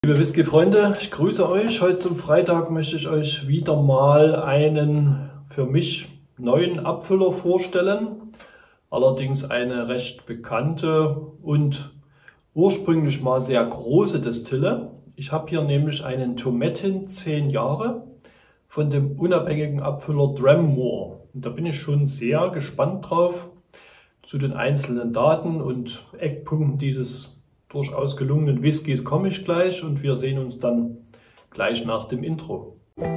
Liebe Whisky-Freunde, ich grüße euch. Heute zum Freitag möchte ich euch wieder mal einen für mich neuen Abfüller vorstellen. Allerdings eine recht bekannte und ursprünglich mal sehr große Destille. Ich habe hier nämlich einen Tomettin 10 Jahre von dem unabhängigen Abfüller Dramore. Und da bin ich schon sehr gespannt drauf. Zu den einzelnen Daten und Eckpunkten dieses durchaus gelungenen Whiskys komme ich gleich und wir sehen uns dann gleich nach dem Intro.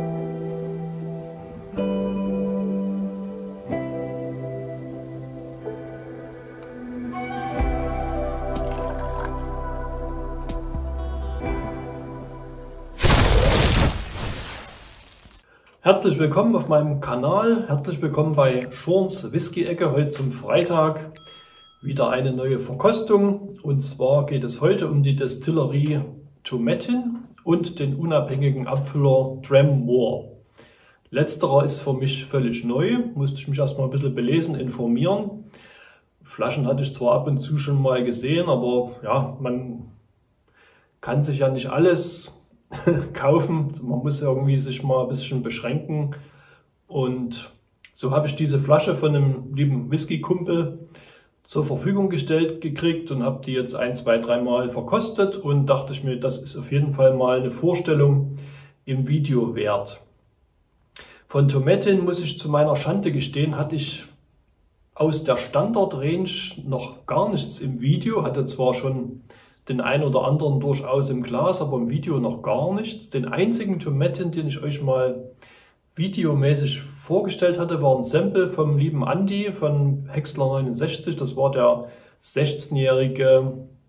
Herzlich willkommen auf meinem Kanal, herzlich willkommen bei Schorns Whisky-Ecke, heute zum Freitag. Wieder eine neue Verkostung, und zwar geht es heute um die Destillerie Tomettin und den unabhängigen Abfüller Dramore. Letzterer ist für mich völlig neu, musste ich mich erstmal ein bisschen belesen, informieren. Flaschen hatte ich zwar ab und zu schon mal gesehen, aber ja, man kann sich ja nicht alles kaufen, man muss irgendwie sich mal ein bisschen beschränken. Und so habe ich diese Flasche von einem lieben Whisky-Kumpel zur Verfügung gestellt gekriegt und habe die jetzt 1, 2, 3 Mal verkostet und dachte ich mir, das ist auf jeden Fall mal eine Vorstellung im Video wert. Von Tomettin, muss ich zu meiner Schande gestehen, hatte ich aus der Standard-Range noch gar nichts im Video, hatte zwar schon den einen oder anderen durchaus im Glas, aber im Video noch gar nichts. Den einzigen Tomettin, den ich euch mal videomäßig vorgestellt hatte, war ein Sample vom lieben Andi von Häcksler 69. Das war der 16-jährige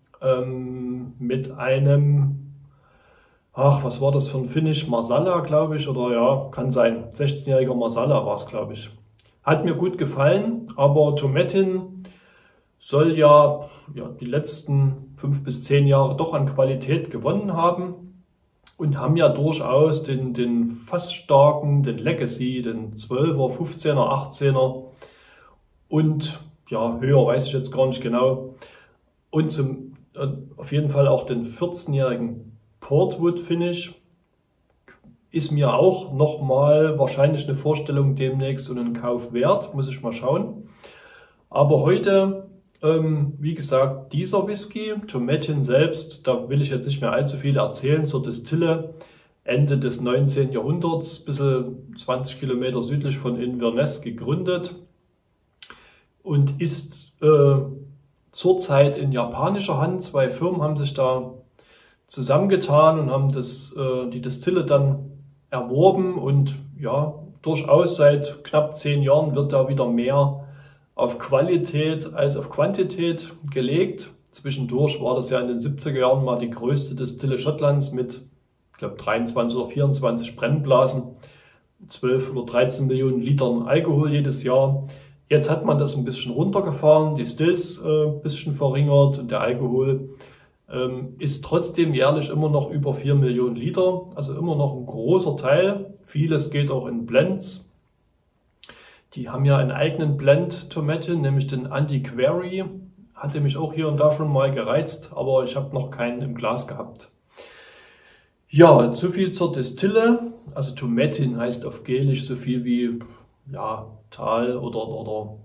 mit einem, was war das für ein Finish? Marsala, glaube ich, oder ja, kann sein. 16-jähriger Marsala war es, glaube ich. Hat mir gut gefallen, aber Tomettin soll ja die letzten 5 bis 10 Jahre doch an Qualität gewonnen haben. Und haben ja durchaus den fast starken, den Legacy, den 12er, 15er, 18er und ja, höher weiß ich jetzt gar nicht genau. Und auf jeden Fall auch den 14-jährigen Portwood Finish ist mir auch nochmal wahrscheinlich eine Vorstellung demnächst und einen Kauf wert, muss ich mal schauen. Aber heute, wie gesagt, dieser Whisky, Tomettin selbst, da will ich jetzt nicht mehr allzu viel erzählen, zur Destille, Ende des 19. Jahrhunderts, bisschen 20 Kilometer südlich von Inverness gegründet und ist zurzeit in japanischer Hand. 2 Firmen haben sich da zusammengetan und haben die Destille dann erworben und ja, durchaus seit knapp 10 Jahren wird da wieder mehr auf Qualität als auf Quantität gelegt. Zwischendurch war das ja in den 70er Jahren mal die größte Destille Schottlands mit, ich glaube, 23 oder 24 Brennblasen, 12 oder 13 Millionen Litern Alkohol jedes Jahr. Jetzt hat man das ein bisschen runtergefahren, die Stills ein bisschen verringert und der Alkohol ist trotzdem jährlich immer noch über 4 Millionen Liter, also immer noch ein großer Teil. Vieles geht auch in Blends. Die haben ja einen eigenen Blend Tomettin, nämlich den Antiquary. Hatte mich auch hier und da schon mal gereizt, aber ich habe noch keinen im Glas gehabt. Ja, so viel zur Destille. Also Tomettin heißt auf Gälisch so viel wie ja, Tal oder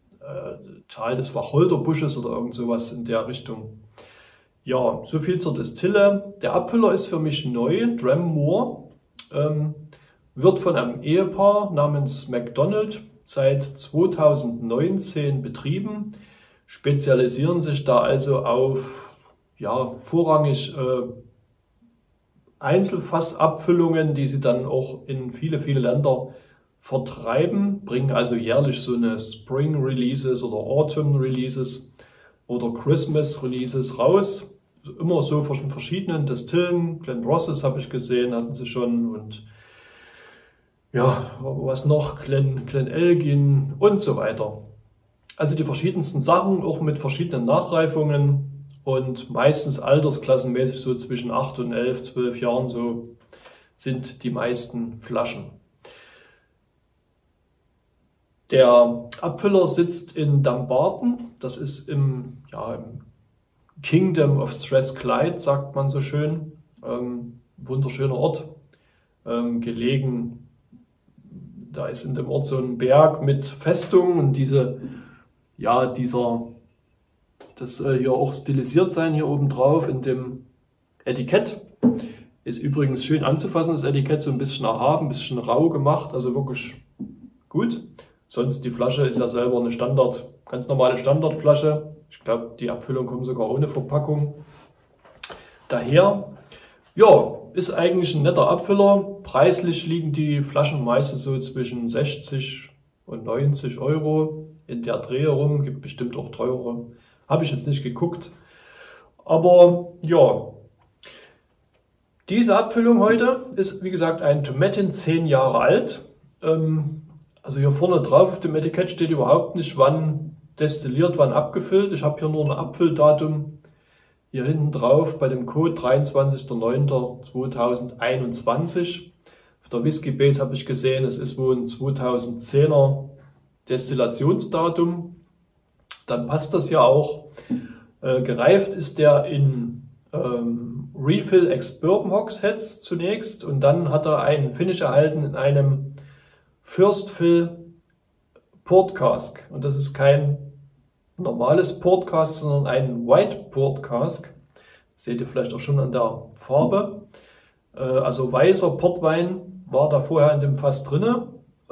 Tal des Wacholderbusches oder irgend sowas in der Richtung. Ja, so viel zur Destille. Der Abfüller ist für mich neu, Dramore. Wird von einem Ehepaar namens MacDonald seit 2019 betrieben, spezialisieren sich da also auf vorrangig Einzelfassabfüllungen, die sie dann auch in viele, viele Länder vertreiben, bringen also jährlich so eine Spring Releases oder Autumn Releases oder Christmas Releases raus. Immer so von verschiedenen Destillen. Glenrosses habe ich gesehen, hatten sie schon, und ja, was noch? Glenelgin und so weiter. Also die verschiedensten Sachen, auch mit verschiedenen Nachreifungen und meistens altersklassenmäßig so zwischen 8 und 11, 12 Jahren, so sind die meisten Flaschen. Der Abfüller sitzt in Dumbarton, das ist im Kingdom of Strathclyde, sagt man so schön. Wunderschöner Ort, gelegen. Da ist in dem Ort so ein Berg mit Festung und das hier auch stilisiert sein hier oben drauf in dem Etikett. Ist übrigens schön anzufassen, das Etikett, so ein bisschen erhaben, ein bisschen rau gemacht, also wirklich gut. Sonst die Flasche ist ja selber eine ganz normale Standardflasche. Ich glaube, die Abfüllung kommt sogar ohne Verpackung. Daher, ja, ist eigentlich ein netter Abfüller. Preislich liegen die Flaschen meistens so zwischen 60 und 90 Euro in der Dreh herum. Gibt bestimmt auch teurere. Habe ich jetzt nicht geguckt. Aber ja, diese Abfüllung heute ist, wie gesagt, ein Tomatin 10 Jahre alt. Also hier vorne drauf auf dem Etikett steht überhaupt nicht, wann destilliert, wann abgefüllt. Ich habe hier nur ein Abfülldatum hier hinten drauf bei dem Code 23.09.2021. Auf der Whisky Base habe ich gesehen, es ist wohl ein 2010er Destillationsdatum. Dann passt das ja auch. Gereift ist der in Refill Ex-Bourbon Hogsheads zunächst und dann hat er einen Finish erhalten in einem First Fill Port Cask. Und das ist kein normales Port Cask, sondern ein White Port Cask. Das seht ihr vielleicht auch schon an der Farbe. Also weißer Portwein war da vorher in dem Fass drinne.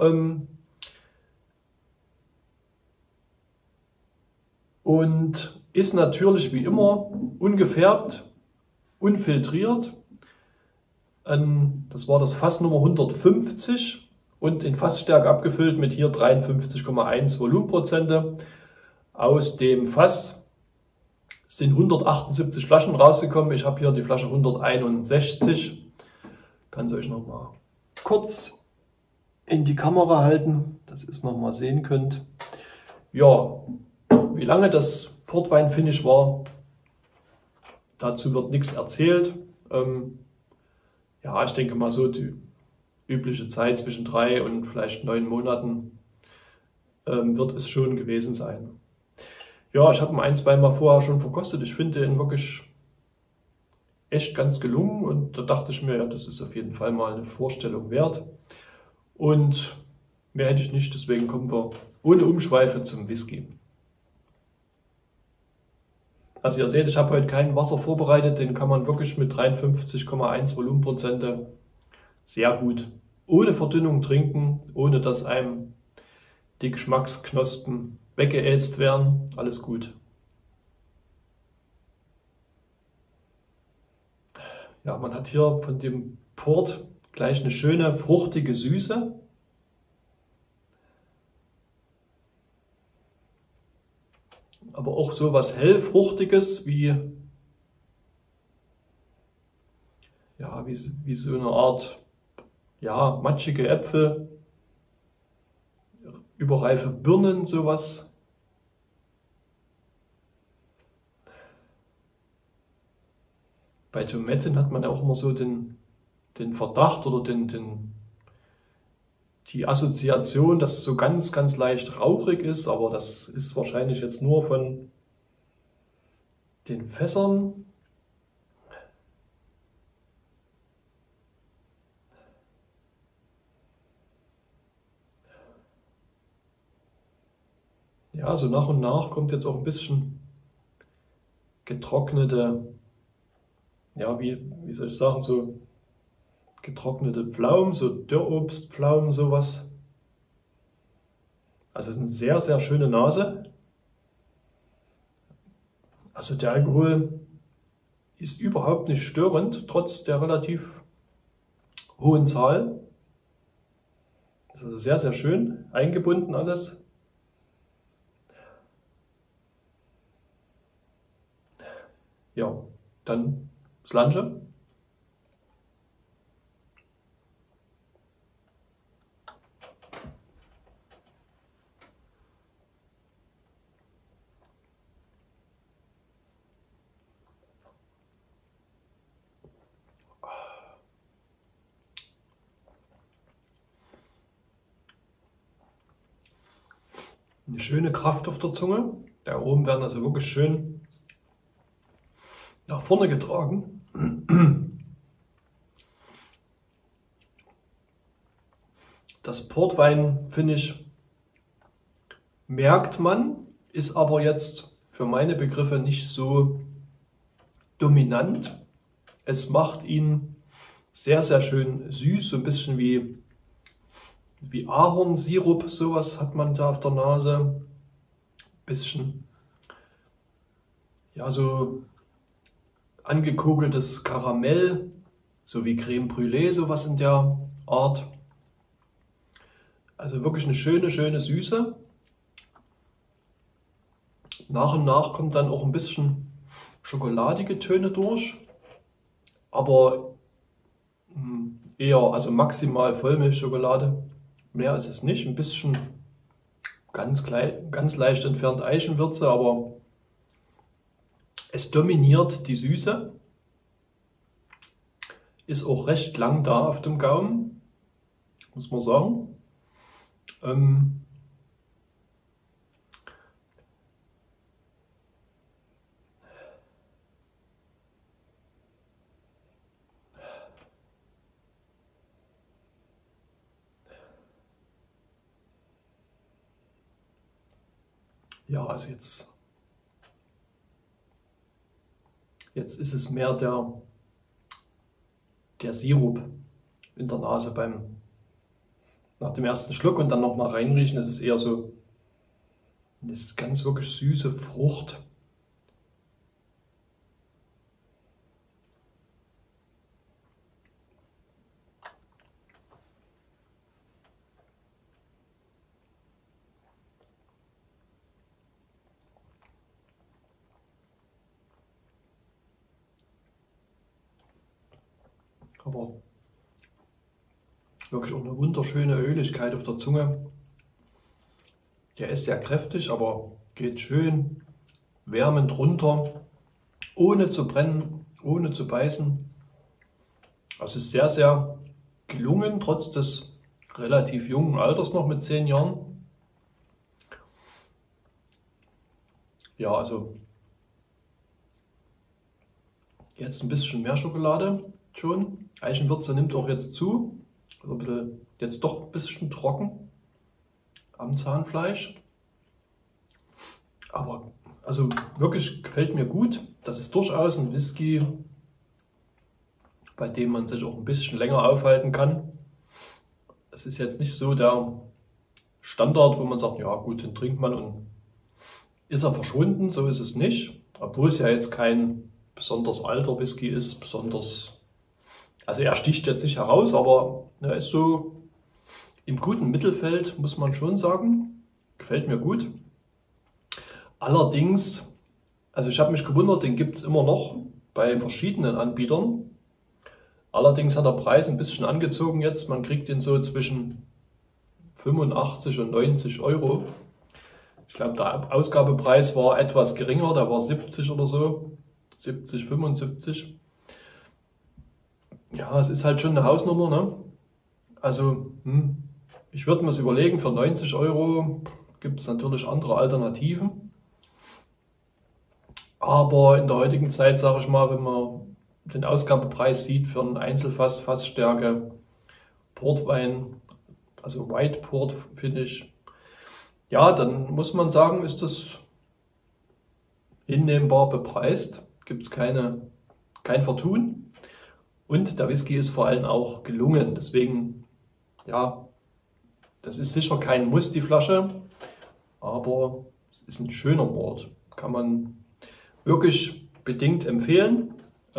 Und ist natürlich wie immer ungefärbt, unfiltriert. Das war das Fass Nummer 150 und in Fassstärke abgefüllt mit hier 53,1 Volumenprozente. Aus dem Fass sind 178 Flaschen rausgekommen. Ich habe hier die Flasche 161. Kann es euch noch mal kurz in die Kamera halten, dass ihr es noch mal sehen könnt. Ja, wie lange das Portwein-Finish war, dazu wird nichts erzählt. Ja, ich denke mal so die übliche Zeit zwischen 3 und vielleicht 9 Monaten wird es schon gewesen sein. Ja, ich habe ihn 1-2 Mal vorher schon verkostet. Ich finde ihn wirklich echt ganz gelungen und da dachte ich mir, ja, das ist auf jeden Fall mal eine Vorstellung wert. Und mehr hätte ich nicht, deswegen kommen wir ohne Umschweife zum Whisky. Also ihr seht, ich habe heute kein Wasser vorbereitet, den kann man wirklich mit 53,1 Volumenprozente sehr gut ohne Verdünnung trinken, ohne dass einem die Geschmacksknospen weggeätzt werden. Alles gut. Ja, man hat hier von dem Port gleich eine schöne fruchtige Süße. Aber auch so was hellfruchtiges wie so eine Art matschige Äpfel, überreife Birnen, sowas. Bei Tomaten hat man auch immer so den Verdacht oder die Assoziation, dass es so ganz, ganz leicht rauchig ist, aber das ist wahrscheinlich jetzt nur von den Fässern. Ja, so nach und nach kommt jetzt auch ein bisschen getrocknete, wie soll ich sagen, so getrocknete Pflaumen, so Dürrobstpflaumen, sowas. Also es ist eine sehr, sehr schöne Nase. Also der Alkohol ist überhaupt nicht störend, trotz der relativ hohen Zahl. Das ist also sehr, sehr schön eingebunden alles. Ja, dann Slange. Eine schöne Kraft auf der Zunge. Die Aromen werden also wirklich schön nach vorne getragen. Das Portwein-Finish merkt man, ist aber jetzt für meine Begriffe nicht so dominant. Es macht ihn sehr, sehr schön süß, so ein bisschen wie Ahornsirup, sowas hat man da auf der Nase. Bisschen, ja, so angekokeltes Karamell, so wie Creme Brûlée, sowas in der Art. Also wirklich eine schöne, schöne Süße. Nach und nach kommt dann auch ein bisschen schokoladige Töne durch, aber eher, also maximal Vollmilchschokolade. Mehr ist es nicht, ein bisschen ganz leicht entfernt Eichenwürze, aber es dominiert die Süße. Ist auch recht lang da auf dem Gaumen, muss man sagen. Ja, also jetzt ist es mehr der Sirup in der Nase nach dem ersten Schluck und dann nochmal reinriechen. Das ist eher so eine ganz wirklich süße Frucht. Aber wirklich auch eine wunderschöne Öligkeit auf der Zunge. Der ist sehr kräftig, aber geht schön wärmend runter, ohne zu brennen, ohne zu beißen. Also ist sehr, sehr gelungen, trotz des relativ jungen Alters noch mit 10 Jahren. Ja, also jetzt ein bisschen mehr Schokolade schon. Eichenwürze nimmt auch jetzt zu. Also ein bisschen, jetzt doch ein bisschen trocken am Zahnfleisch. Aber also wirklich gefällt mir gut. Das ist durchaus ein Whisky, bei dem man sich auch ein bisschen länger aufhalten kann. Es ist jetzt nicht so der Standard, wo man sagt, ja gut, den trinkt man und ist er verschwunden. So ist es nicht. Obwohl es ja jetzt kein besonders alter Whisky ist, also er sticht jetzt nicht heraus, aber er ist so im guten Mittelfeld, muss man schon sagen. Gefällt mir gut. Allerdings, also ich habe mich gewundert, den gibt es immer noch bei verschiedenen Anbietern. Allerdings hat der Preis ein bisschen angezogen jetzt. Man kriegt den so zwischen 85 und 90 Euro. Ich glaube, der Ausgabepreis war etwas geringer, der war 70 oder so. 70, 75. Ja, es ist halt schon eine Hausnummer, ne? Also, ich würde mir es überlegen, für 90 Euro gibt es natürlich andere Alternativen. Aber in der heutigen Zeit, sage ich mal, wenn man den Ausgabepreis sieht für ein Einzelfass, Fassstärke, Portwein, also White Port, finde ich, ja, dann muss man sagen, ist das hinnehmbar bepreist. Gibt es kein Vertun. Und der Whisky ist vor allem auch gelungen. Deswegen, ja, das ist sicher kein Muss, die Flasche, aber es ist ein schöner Port. Kann man wirklich bedingt empfehlen.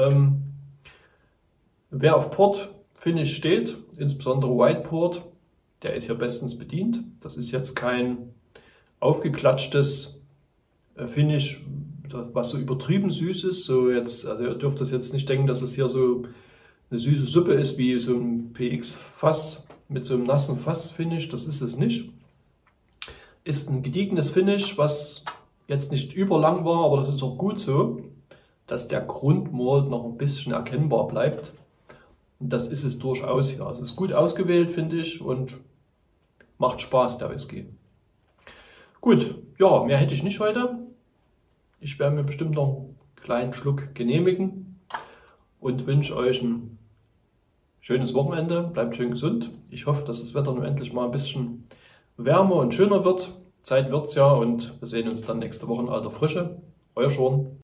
Wer auf Port Finish steht, insbesondere White Port, der ist hier bestens bedient. Das ist jetzt kein aufgeklatschtes Finish, was so übertrieben süß ist. So jetzt, also ihr dürft das jetzt nicht denken, dass es hier so eine süße Suppe ist wie so ein PX-Fass mit so einem nassen Fass-Finish. Das ist es nicht. Ist ein gediegenes Finish, was jetzt nicht überlang war, aber das ist auch gut so, dass der Grundmalt noch ein bisschen erkennbar bleibt. Und das ist es durchaus hier. Also ist gut ausgewählt, finde ich, und macht Spaß, der Whisky. Gut, ja, mehr hätte ich nicht heute. Ich werde mir bestimmt noch einen kleinen Schluck genehmigen und wünsche euch einen schönes Wochenende, bleibt schön gesund. Ich hoffe, dass das Wetter nun endlich mal ein bisschen wärmer und schöner wird. Zeit wird's ja und wir sehen uns dann nächste Woche in alter Frische. Euer Schorn.